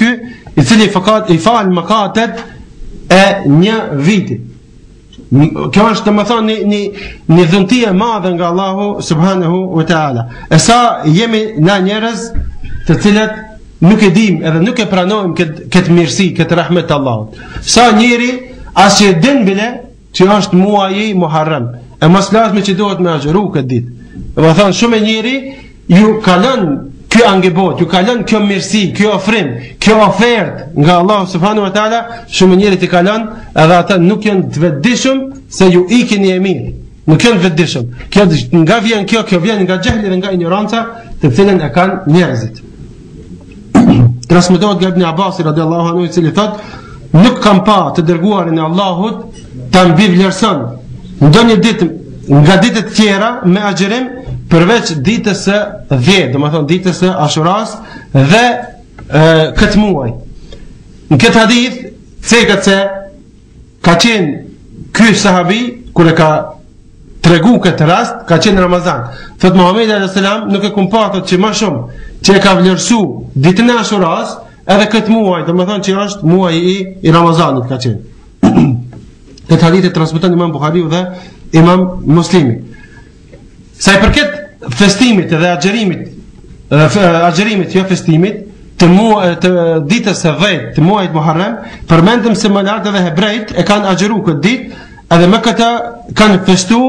i cili fakat, i fal mëkatet e një viti. Kjo është të më thonë një, një, një dhunti e madhe nga Allahu subhanahu wa ta'ala. E sa jemi na njerëz të cilët nuk e dim edhe nuk e pranojmë këtë, këtë mirësi, këtë rahmet të Allahut. Sa njeri as që e din bile që është muaji Muharram, e mos lasmi që duhet me agjëru këtë ditë. Dhe më thonë shumë e njeri ju kalon kjo angebot, ju kalon kjo mirësi, kjo ofrim, kjo ofert nga Allah subhanahu wa ta'ala, shumë njëri t'i kalon edhe ata nuk janë të vetëdijshëm se ju ikini e mirë, nuk janë të vetëdijshëm. Kjo nga vjen kjo, kjo vjen nga xehli dhe nga ignoranca të cilën e kanë njerëzit. Transmetohet nga Ibn Abbas radiallahu anhu i cili thot, nuk kam pa të dërguarin e Allahut ta mbivlerëson ndonjë ditë nga ditët tjera me agjërim përveç ditës së dhjetë, do më thonë ditës së Ashuras dhe e, këtë muaj. Në këtë hadith cekët se ka qenë ky sahabi kur e ka tregu këtë rast, ka qenë Ramazan. Thot Muhamedi alayhis salam, nuk e kum pa thot që më shumë që e ka vlerësu ditën e Ashuras edhe këtë muaj, do më thonë që është muaj i, i Ramazanit ka qenë. Këtë hadith e transmeton Imam Buhariu dhe Imam Muslimi. Sa i përket festimit dhe agjerimit, agjerimit jo festimit, të, muaj, të ditës së dhjetë të muajit Muharram, përmendëm se më lart edhe hebrejt e kanë agjeru këtë ditë, edhe me këta kanë festu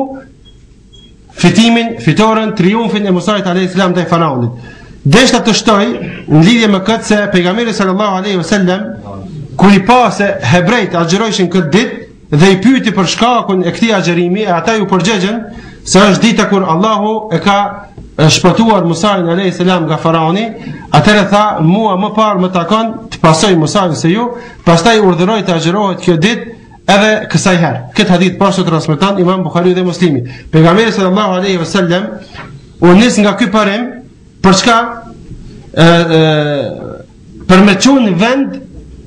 fitimin, fitoren, triumfin e Musait alayhis salam ndaj faraonit. Deshta të shtoj në lidhje me këtë se pejgamberi sallallahu alaihi wasallam kur i pa se hebrejt agjerojshin këtë ditë dhe i pyeti për shkakun e këtij agjerimi, e ata ju përgjigjen se është dita kur Allahu e ka shpëtuar Musain alayhis salam nga faraoni. Atëherë tha, mua më parë më takon të pasoj Musain se ju, pastaj urdhëroi të agjerohet kjo ditë edhe kësaj herë. Këtë hadith pasoj transmeton Imam Buhariu dhe Muslimi. Pejgamberi sallallahu alaihi wasallam u nis nga ky parim për çka për me çuar vend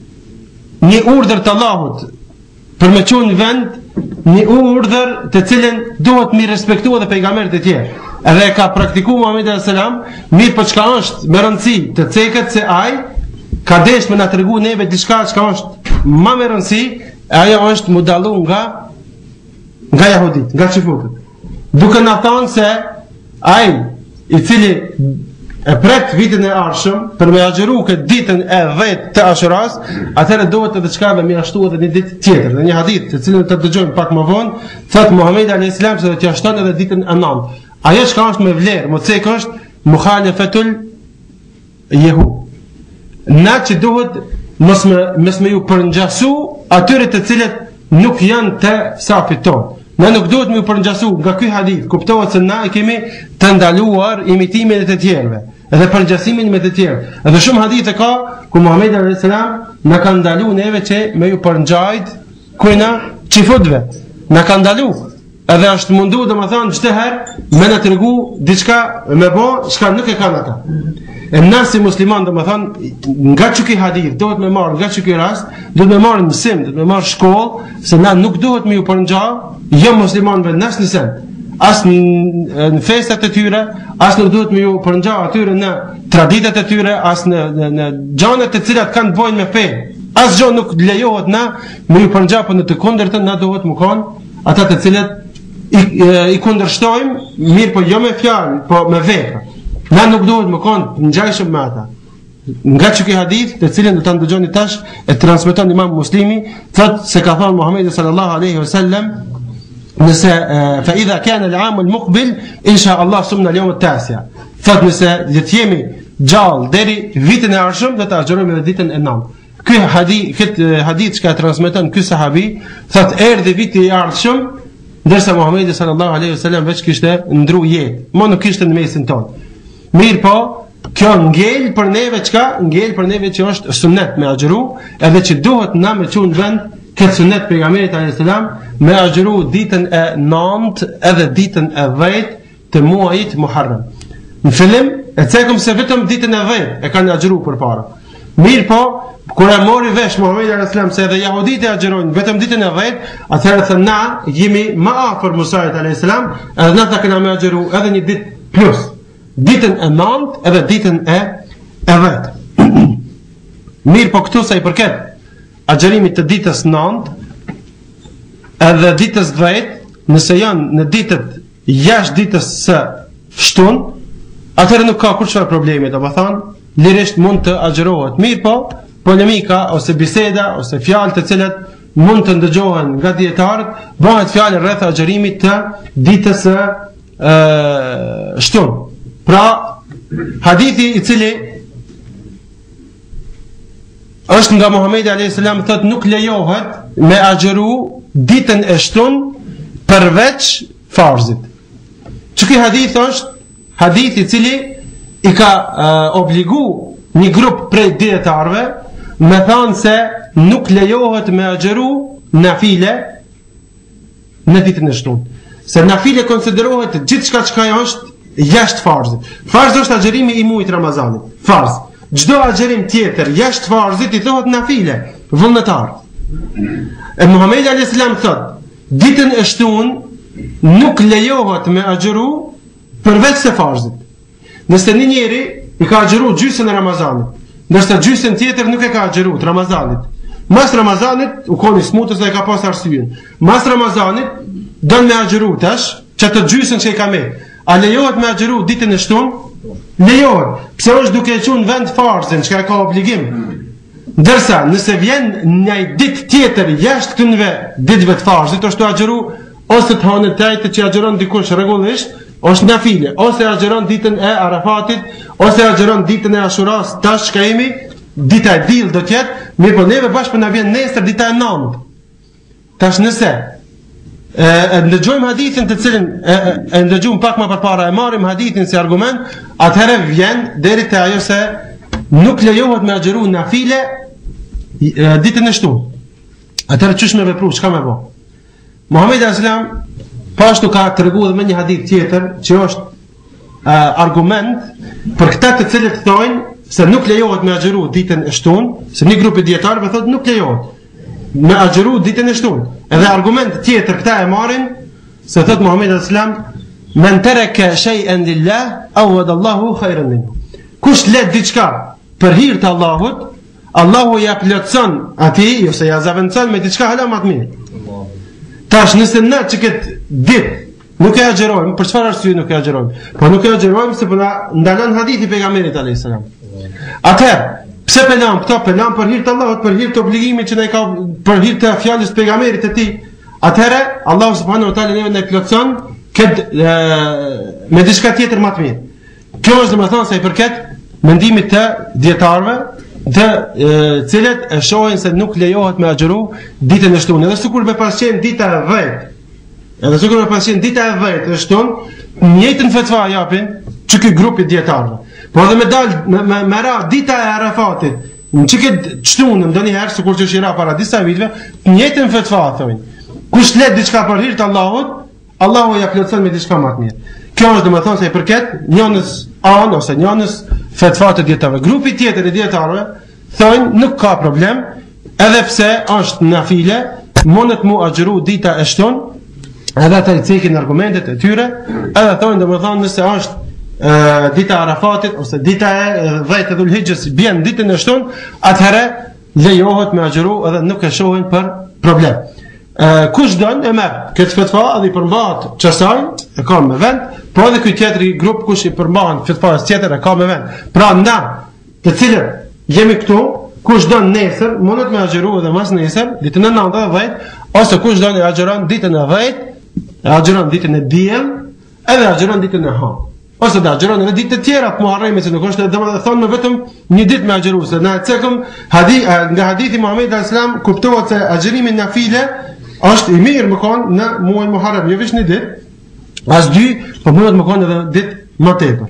një urdhër të Allahut, për me çuar vend një urdhër të cilën duhet mi respektua dhe pejgamberët e tjerë. Edhe ka praktikuar Muhamedi alayhis salam, mirë për çka është me rëndësi të cekët se ai ka desh me na tregu neve diçka çka është më me rëndësi, ajo është mu dallu nga nga jehudit, nga çifutët. Duke na thënë se ai i cili e pret vitin e ardhshëm për me agjeru këtë ditën e dhjetë të Ashuras, atëherë duhet edhe çka dhe mjaftu edhe një ditë tjetër. Dhe një hadith të cilën të dëgjojmë pak më vonë, thot Muhamedi alayhis salam se do t'ia shton edhe ditën e nëntë. Ajo çka është me vlerë, më cek është mukhalafatul yehud. Na që duhet mos me mos me ju përngjasu atyre të cilët nuk janë të safit tonë. Ne nuk duhet me ju përngjasu nga ky hadith, kuptohet se na e kemi të ndaluar imitimin e të tjerëve edhe përngjasimin me të tjerë. Edhe shumë hadithe ka ku Muhamedi alayhis salam na ka ndaluar neve që me ju përngjajt kujna çifutëve. Na ka ndaluar. Edhe është mundu domethënë çdo herë me na tregu diçka me bë, çka nuk e kanë ata. E na si musliman domethënë nga çuki hadith duhet me marr nga çuki rast, duhet me marr mësim, duhet me marr shkollë, se na nuk duhet me ju përngjaj jo muslimanëve nas në sen. As në, në festat e tyre, as nuk duhet me ju përngjaj atyre në traditat e tyre, as në në, në gjanat të cilat kanë të bëjnë me fe. As gjë nuk lejohet na me ju përngjaj, por në të kundërtën na duhet më kon ata të cilët i, i kundërshtojmë, mirë po jo me fjalë, po me vepra. Na nuk duhet më kon ngjajshëm me ata. Nga që ki hadith të cilën do ta ndëgjoni tash e transmeton Imam Muslimi, thot se ka thënë Muhamedi sallallahu alaihi wasallam, nëse fa idha kana al-aam al-muqbil insha Allah sumna al-yawm at-tasi'. Thot nëse do të jemi gjallë deri vitin e ardhshëm do të agjerojmë edhe ditën e nëntë. Ky hadith, këtë hadith që ka transmeton ky sahabi, thot erdhi viti i ardhshëm, ndërsa Muhamedi sallallahu alaihi wasallam veç kishte ndru jetë, mo nuk kishte në mesin tonë. Mirë po, kjo ngel për neve çka? Ngel për neve që është sunet me agjeru, edhe që duhet na me çun vend këtë sunet pejgamberit alayhis salam me agjeru ditën e nëntë edhe ditën e dhjetë të muajit Muharram. Në fillim e cekëm se vetëm ditën e dhjetë e kanë agjeru përpara. Mirë po, kur e mori vesh Muhamedi alayhis salam se edhe jehudit e agjerojnë vetëm ditën e dhjetë, atëherë thënë na jemi më afër Musait alayhis salam, edhe na ta kena me agjeru edhe një ditë plus. Ditën e nëntë edhe ditën e e dhjetë. Mirë po këtu sa i përket agjerimit të ditës nëntë edhe ditës dhjetë, nëse janë në ditët jashtë ditës së shtun, atëherë nuk ka kur çfarë problemi, domethënë lirisht mund të agjerohet. Mirë po, polemika ose biseda ose fjalë të cilat mund të ndëgjohen nga dietarët, bëhet fjalë rreth agjerimit të ditës së shtun. Pra, hadithi i cili është nga Muhamedi alayhis salam thotë nuk lejohet me agjeru ditën e shtun përveç farzit. Që ky hadith është hadith i cili i ka uh, obligu një grup prej dietarëve me thënë se nuk lejohet me agjeru nafile në ditën e shtun. Se nafile konsiderohet gjithçka çka është jashtë farzit. Farz është agjerimi i muajit Ramazanit. Farz. Çdo agjerim tjetër jashtë farzit i thohet nafile, vullnetar. E Muhamedi alayhis salam thotë, ditën e shtun nuk lejohet me agjeru përveç se farzit. Nëse një njeri i ka agjeru gjysën e Ramazanit, ndërsa gjysën tjetër nuk e ka agjeru të Ramazanit, mas Ramazanit u koni smutës dhe e ka pas arsyen. Mas Ramazanit don me agjeru tash që të gjysën që i ka me. A lejohet me agjeru ditën e shtun? Lejohet. Pse është duke e qunë vend farzin që ka ka obligim? Ndërsa nëse vjen një ditë tjetër jashtë këtyre ditëve të farzit, është të agjeru ose të hanë tajtë që agjeron dikush rregullisht, është nafile, ose agjeron ditën e Arafatit, ose agjeron ditën e Ashuras, tash që jemi dita e diell do të jetë, mirë po neve bashkë për na vjen nesër dita e nëntë. Tash nëse e, e ndëgjojmë hadithin të cilin e, e, e ndëgjojmë pak më përpara, e marrim hadithin si argument, atëherë vjen deri te ajo se nuk lejohet me agjeru nafile e, ditën e shtun. Atëherë çish me vepru, çka me bë? Muhamedi alayhis salam pashtu ka treguar edhe me një hadith tjetër që është uh, argument për këta të cilët thonë se nuk lejohet me agjeru ditën e shtun, se një grup i dietarëve thotë nuk lejohet me agjeru ditën e shtun. Edhe argument tjetër këta e marrin se thotë Muhamedi alayhis salam men taraka shay'an lillah awadallahu khayran minhu. Kush let diçka për hir të Allahut, Allahu ja plotson atij ose ja zaventson me diçka hala më të mirë. Tash nëse ne që këtë ditë nuk e agjerojmë, për çfarë arsye nuk e agjerojmë? Po nuk e agjerojmë se po na ndalon hadithi pejgamberit alayhis salam. Atëherë, pse pelam këto? Pelam për hir të Allahut, për hir të obligimit që ne ka, për hir të fjalës së pejgamberit të tij. Atëherë, Allahu subhanahu wa taala ne plotson këtë me diçka tjetër më të mirë. Kjo është domethënë sa i përket mendimit të dietarëve, të e, cilët e shohin se nuk lejohet me agjeru ditën e shtun. Edhe sikur me pasqen dita e dhjetë, edhe sikur me pasqen dita e dhjetë e shtun, njëjtën fatva japin që ky grup i dietarëve. Po edhe me dal me, me, me ra dita e Arafatit, në çiket shtunën ndonjëherë sikur që shira para disa viteve, njëjtën fatva thonë. Kush let diçka për hir të Allahut, Allahu ja plotson me diçka më të mirë. Kjo është domethënë se i përket njënës anë ose njënës fatva të dietarëve. Grupi tjetër i dietarëve thonë nuk ka problem, edhe pse është nafile, mundet mu agjeru dita e shtun, edhe ata i cekin argumentet e tyre, edhe thonë domethënë nëse është e, dita e Arafatit ose dita e dhjetë e Dhulhijhes bjen ditën e shtun, atëherë lejohet me agjeru edhe nuk e shohin për problem. E, kush don e merr këtë fatva dhe i përmbahet çasaj, e ka me vend, po edhe ky tjetri grup kush i përmbahet fatfas tjetër e ka me vend. Pra na, të cilët jemi këtu, kush don nesër, mundet me agjeru edhe mas nesër, ditën e nëntë dhe dhjetë, ose kush don e agjeron ditën e dhjetë, e agjeron ditën e diell, edhe agjeron ditën e hënë. Ose da agjeron edhe ditë të tjera të Muharremit, se nuk është domethënë me vetëm një ditë me agjeru, se na cekëm hadith nga hadithi Muhamedit alayhis salam kuptohet se agjerimi nafile është i mirë më konë në muajin Muharrem, jo vetëm një ditë, as dy, po mundet më konë edhe ditë më tepër.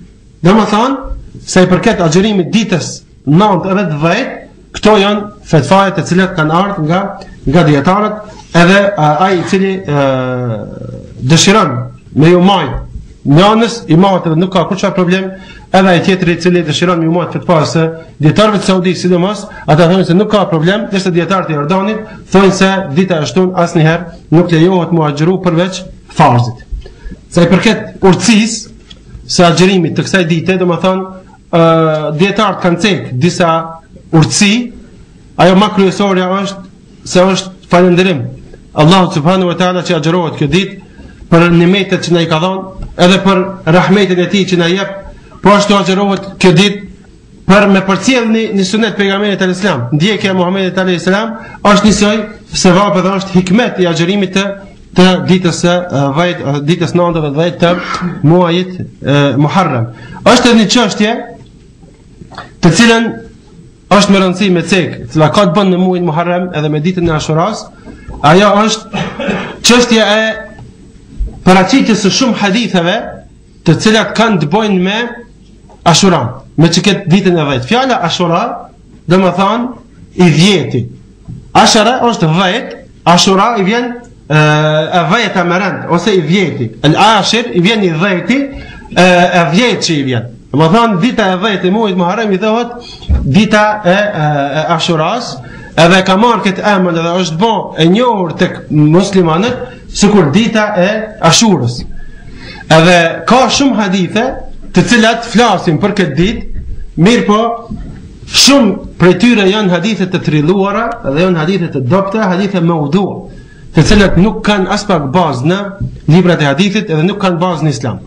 Domethënë se i përket agjerimit ditës nëntë edhe dhjetë, këto janë fatvajet të cilat kanë ardhur nga nga dietarët, edhe ai i cili e, dëshiron me ju majt nënës i marrë edhe nuk ka kurrë problem, edhe ai tjetri i cili dëshiron me ju marrë fatva se dietarët e Saudit sidomos, ata thonë se nuk ka problem, ndërsa dietarët e Jordanit thonë se dita e shtun asnjëherë nuk lejohet mu agjeru përveç farzit. Sa i përket urtësisë së agjerimit të kësaj dite, domethënë ë dietarët kanë cek disa urtësi, ajo më kryesorja është se është falënderim Allahu subhanahu wa taala që agjërohet kjo ditë për nimetet që na i ka dhënë, edhe për rahmetin e tij që na jep, po ashtu agjërohet kjo ditë për me përcjell një, një sunet pejgamberit alayhis salam. Ndjekja e Muhamedit alayhis salam është njësoj sevap dhe është hikmet i agjërimit të të ditës së dhjetë, ditës nëntëdhjetë dhe dhjetë të muajit Muharram. Është një çështje të cilën është me rëndësi me cek, cila ka të bënë në muajin Muharram edhe me ditën e Ashuras. Ajo është çështja e paraqitjes së shumë haditheve të cilat kanë të bëjnë me Ashuran, me që këtë ditën e dhjetë. Fjala Ashura dhe më thanë i dhjeti. Ashara është dhjetë, Ashura i vjen e dhjetë më rënd, ose i dhjeti. El Ashir i vjen i dhjeti, e dhjetë që i vjen. Dhe më thanë dita e dhjetë i muajit Muharram i thohet dita e, e, e Ashuras, edhe ka marrë këtë emër edhe është bo e njohur tek muslimanët sikur dita e Ashurës. Edhe ka shumë hadithe të cilat flasin për këtë ditë, mirë po shumë prej tyre janë hadithe të trilluara dhe janë hadithe të dobta, hadithe maudhu, të cilat nuk kanë as pak bazë në librat e hadithit edhe nuk kanë bazë në Islam.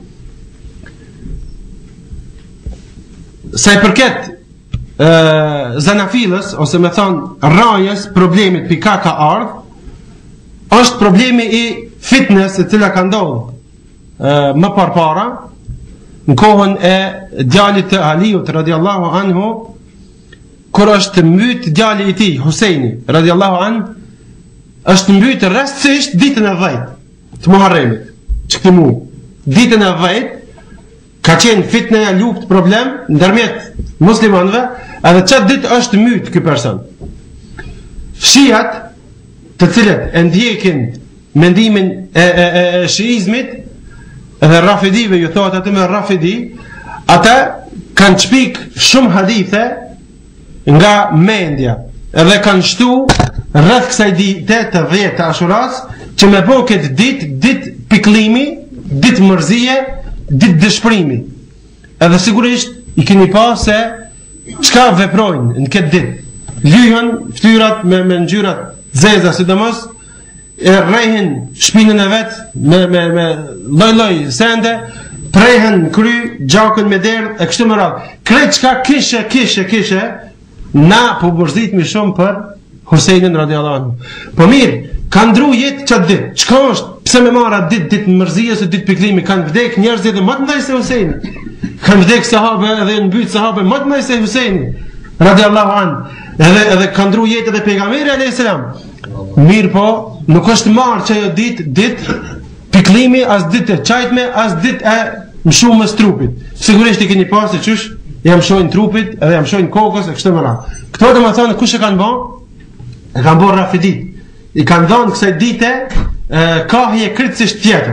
Sa i përket zanafilës, ose me thonë rajës, problemit pika ka ardh, është problemi i fitness e cila ka ndodhë më parpara në kohën e djalit të Aliut radiallahu anhu, kur është mbyt djali i tij Huseini radiallahu anhu, është mbyt rastësisht ditën e dhjetë të Muharremit, që këtë muaj. Ditën e dhjetë ka qenë fitneja, luftë, problem ndërmjet muslimanëve, edhe çat ditë është myt ky person. Shiat, të cilët e ndjekin mendimin e, e, e, e shiizmit, edhe rafidive ju thotë atë me rafidi, ata kanë shpik shumë hadithe nga mendja, edhe kanë shtu rreth kësaj dite të dhjetë të Ashuras, që me bo këtë ditë, ditë piklimi, ditë mërzije, ditë dëshprimi. Edhe sigurisht i keni pa se çka veprojnë në këtë ditë. Lyhen ftyrat me, me ngjyrat zeza, sidomos e rrehin shpinën e vet me me me lloj-lloj sende, prehen kry, gjakën me derë e kështu me radhë. Krejt çka kishe, kishe, kishe, na po bërzitmi shumë për Huseinin radiallahu anhu. Po mirë, ka ndru jetë qatë ditë. Çka është? Pse me marra ditë, ditë mërzijës e ditë piklimi? Kanë vdek njerëzit dhe më të ndaj se Huseini. Kanë vdek sahabe edhe në mbyt sahabe më të ndaj se Huseini radiallahu anhu. Edhe edhe ka ndru jetë edhe pejgamberi alayhis salam. Mirë po, nuk është marrë që ajo ditë, ditë piklimi, as ditë e çajtme, as ditë e mshumës trupit. Sigurisht i keni pasë se qysh jam shojnë trupit edhe jam shojnë kokës e kështë më radhë. Këto dhe më thonë kush e kanë bën? E kanë bën rafidit. I kanë dhënë kësaj dite e, kahje kritësisht tjetër.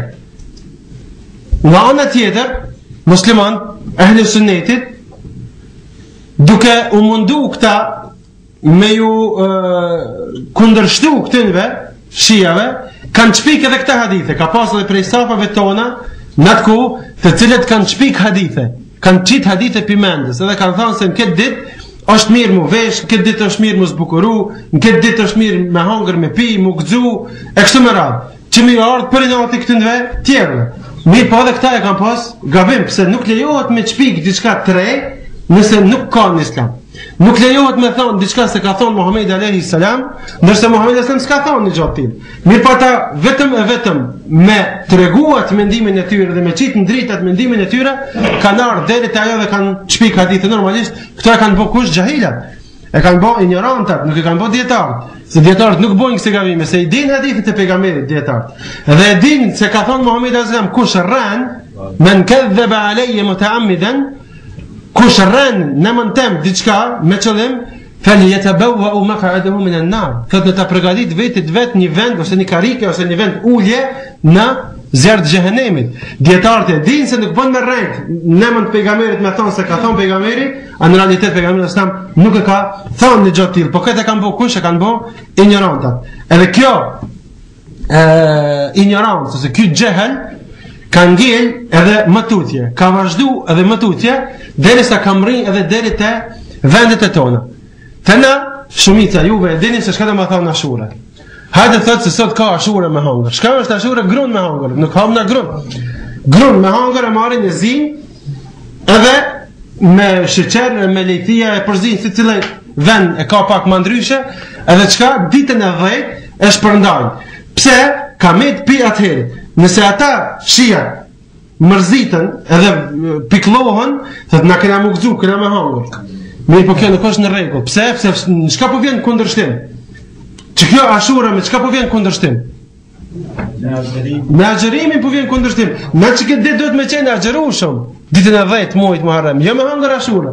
Nga ana tjetër, musliman, ehli sunnetit, duke u mundu këta me ju e, kundërshtu këtynve, shijave, kanë çpik edhe këta hadithe. Ka pas edhe prej safave tona, në atë ku, të cilët kanë çpik hadithe, kanë qit hadithe pimendës, edhe kanë thënë se në këtë ditë është mirë mu vesh, në këtë ditë është mirë mu zbukuru, në këtë ditë është mirë me hangër, me pi, mu gëzu, e kështu me radhë, që mi ardhë për i nati këtëndve tjerëve. Mirë po edhe këta e kanë pas gabim, pëse nuk lejohet me çpik diçka të re, nëse nuk ka në Islam. Nuk lejohet me thonë diçka se ka thonë Muhamedi alayhis salam, ndërsa Muhamedi alayhis salam s'ka thonë një gjatë tillë. Mirë po ata vetëm e vetëm me treguat mendimin e tyre dhe me qit në dritat mendimin e tyre, kanë ardhur deri te ajo dhe kanë çpik hadithe normalisht. Këto e kanë bë kush xhahilat. E kanë bë ignorantat, nuk e kanë bë dietarët. Se dietarët nuk bojnë kësi gabime, se i din hadithet e pejgamberit dietarët. Dhe e din se ka thonë Muhamedi alayhis salam kush rran, men kadhaba alayya mutaammidan, kush rran në mëntem diçka me qëllim, falyatabawwa maq'adahu min an-nar. Këtë ta përgatit vetit vet një vend ose një karike ose një vend ulje në zjarr të xhehenemit. Dietarët e dinë se nuk bën me rreth në emër të pejgamberit me thonë se ka thonë pejgamberi, në realitet pejgamberi s'tam nuk e ka thonë një gjë tillë, por këtë e kanë bë kush e kanë bë ignorantat. Edhe kjo ë ignorancë ose ky xhehel ka ngel edhe më tutje, ka vazhdu edhe më tutje, derisa ka mri edhe deri te vendet e tona. Të na shumica juve e dini se çka do të thonë Ashura. Hajde thotë se sot ka Ashura me hangër. Çka është Ashura? Grun me hangër. Nuk ham na grun. Grun me hangër e marrin e zin edhe me sheqer, me lejthia e përzin, si cilë vend e ka pak më ndryshe, edhe çka ditën e dhjetë e shpërndajnë. Pse? Kamet pi atëherë. Nëse ata shia mërzitën edhe piklohen, thotë na kena më gëzu, kena me hangër. Mirë, po kjo nuk është në rregull. Pse? Pse çka po vjen kundërshtim? Që kjo Ashura me çka po vjen kundërshtim? Me agjerimin po vjen kundërshtim. Me që këtë ditë duhet me qenë agjerueshëm. Ditën e dhjetë muajit Muharram, jo me hangër Ashura.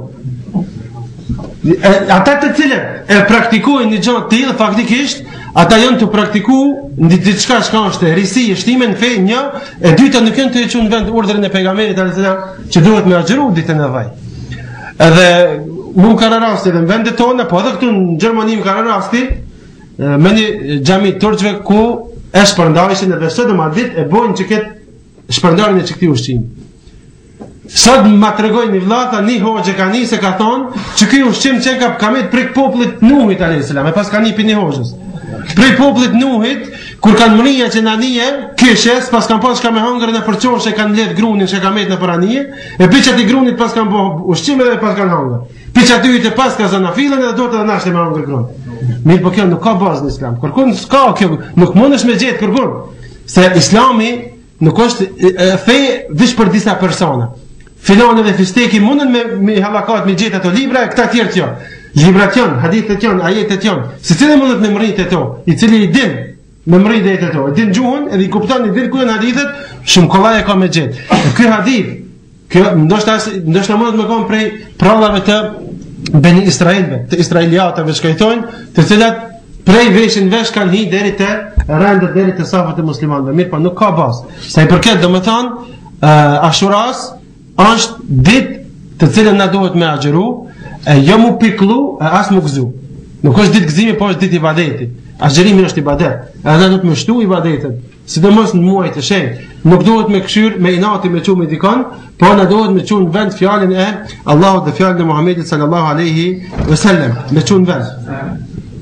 Ata të cilët e praktikojnë një gjë të tillë faktikisht, ata janë të praktikuar në diçka që është risi e shtime në fe, një, e dyta nuk janë të hequr në vend urdhrin e pejgamberit sallallahu alajhi wasallam që duhet me agjeru ditën e dhjetë. Edhe mu ka rasti edhe në vendet tona, po edhe këtu në Gjermani më ka rasti me një xhami turqve ku e shpërndajshin edhe sot më ditë e bojnë që këtë shpërndarjen e këtij ushqimi. Sot ma tregoj një vllata, një hoxhë ka nisë ka thonë që ky ushqim që ka kamet prej popullit Nuhit alayhis salam, e pas ka nipi një hoxhës. Prej popullit Nuhit, kur kanë mrija që në anije, kishes, pas kanë pas ka me hangërën e përqoshe, kanë ledh grunin që ka met në për anije, e piqat i grunit pas kanë po ushqime dhe pas kanë hangër. Piqat i të pas ka zana filën edhe do të dhe nashte me hangër grunin. Mirë, po kjo nuk ka bazë në islam. Kërkun s'ka kjo, nuk mundesh me gjetë kërkun. Se islami nuk është fe vish për disa persona. Filane dhe fisteki mundën me, me halakat me gjetë ato libra e këta tjerë tjo. Librat janë, hadithet janë, ajetet janë. Si cilë mundet me mërit e to, i cili i din me mërit e to, i din gjuhën edhe i kupton, i din ku janë hadithet, shumë kollaj e ka me gjetë. E ky hadith, kjo ndoshta ndoshta mundet me kom prej prallave të Beni Israelve, të Israeliatave shkajtojnë, të cilat prej veshin vesh kanë hi deri te rendet deri te safat e muslimanëve. Mirë, po nuk ka bazë. Sa i përket domethënë uh, Ashuras është ditë të cilën na duhet me agjeru, e jo mu piklu, e as mu gëzu. Nuk është ditë gëzimi, po është ditë ibadeti. Agjerimi është ibadet. Edhe duhet me shtu ibadetet, sidomos në muaj të shenjtë. Nuk duhet me këshyr, me inati me çu me dikon, po na duhet me çu në vend fjalën e Allahut dhe fjalën e Muhamedit sallallahu alaihi wasallam, me çu në vend.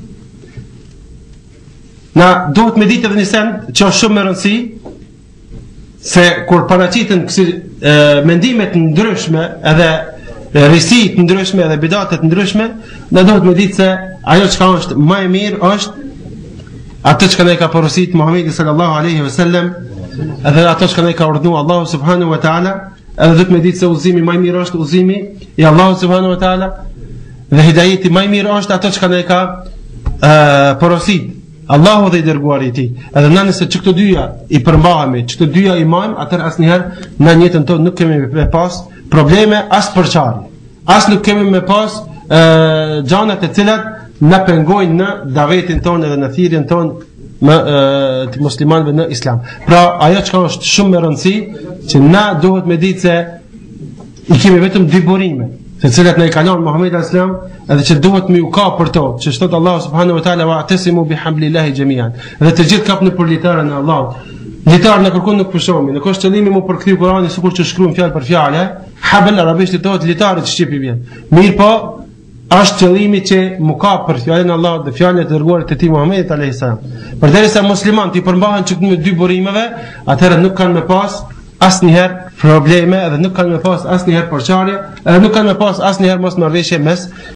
Na duhet me ditë edhe një send që është shumë me rëndësi, se kur paraqiten kësi e, mendimet ndryshme edhe risit ndryshme edhe bidatet ndryshme, na duhet me ditë se ajo çka është më e mirë është atë që ne ka porosit Muhamedi sallallahu alaihi wasallam, edhe ato që ne ka urdhëruar Allahu subhanahu wa taala, edhe duhet me ditë se udhëzimi më i mirë është udhëzimi i Allahu subhanahu wa taala, dhe hidayeti më i mirë është ato që ne ka uh, porosit Allahu dhe i dërguari i tij. Edhe na nëse që këto dyja i përmbahemi, që këto dyja i majmë, atëherë asnjëherë në jetën tonë nuk kemi me pas probleme as përçarje. As nuk kemi me pas uh, gjana të cilat na pengojnë në davetin tonë dhe në thirrjen tonë me të muslimanëve në islam. Pra ajo që është shumë me rëndësi, që na duhet me ditë se i kemi vetëm dy burime, të cilat na i ka lënë Muhamedi sallallahu alaihi wasallam, edhe që duhet me u ka për to, që thot Allahu subhanahu wa taala wa'tasimu bihablillahi jami'an. Dhe të gjithë kapni për litarën e Allahut. Litarën e kërkon nuk pushomi, nuk është qëllimi mu për kthy Kur'anin sikur që shkruajmë fjalë për fjalë, habl arabisht thotë litarit që shqipi vjen. Mirë po, është qëllimi që mu ka për fjalën e Allahut dhe fjalën e dërguarit të tij Muhamedit alayhis salam. Përderisa muslimanët i përmbahen çka me dy burimeve, atëherë nuk kanë me pas asnjëherë probleme, edhe nuk kanë me pas asnjëherë porçarje, edhe nuk kanë me pas asnjëherë mosmarrëveshje mes